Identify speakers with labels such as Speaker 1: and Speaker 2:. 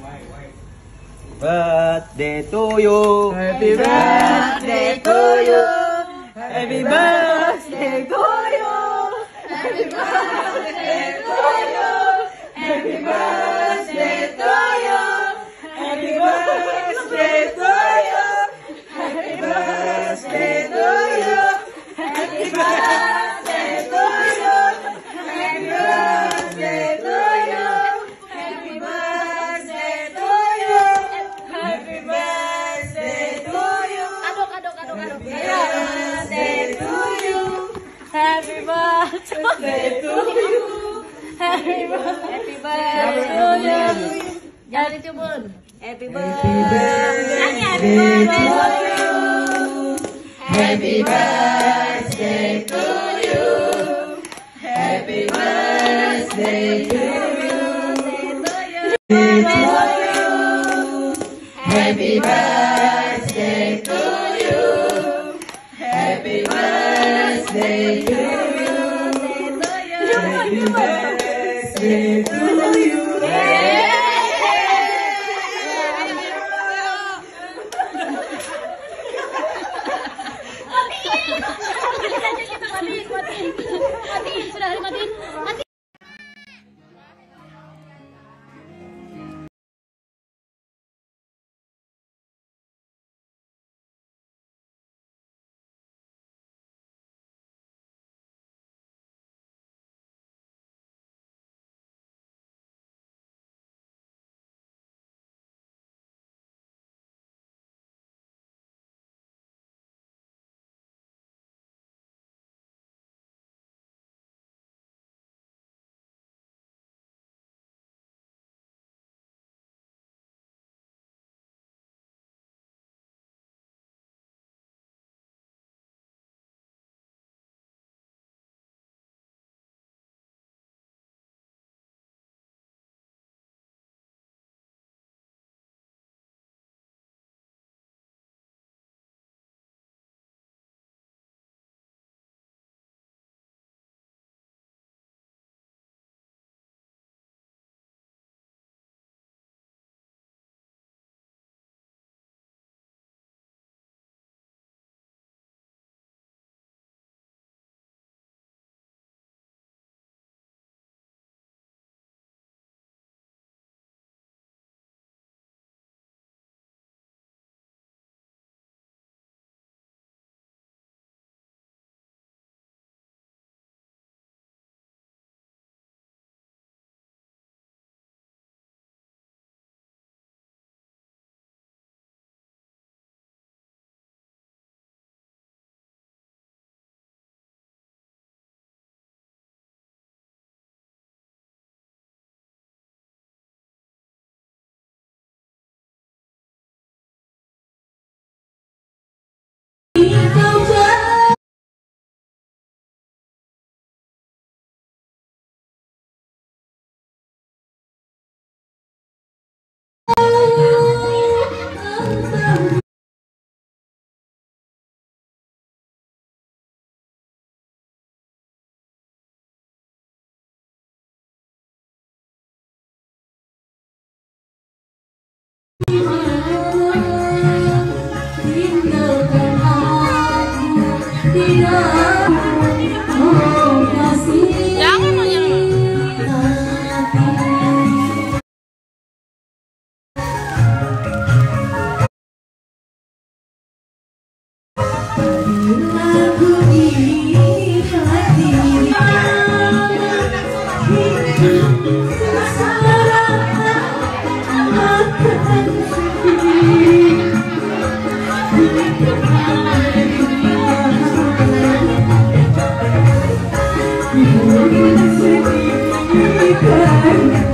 Speaker 1: Birthday to you.
Speaker 2: Happy birthday to you. Happy birthday to you. Happy birthday to you. Happy birthday to you. Happy birthday to you. Happy birthday to you. Happy birthday to you. Happy birthday to you. Happy birthday to you. Happy birthday to you. Happy birthday to you. Happy birthday to you. Happy birthday to you. Jangan dicubun. Happy birthday. Happy birthday to you. Happy birthday to you. Happy birthday to you. Happy birthday to you. Happy birthday to you.
Speaker 3: Terima kasih.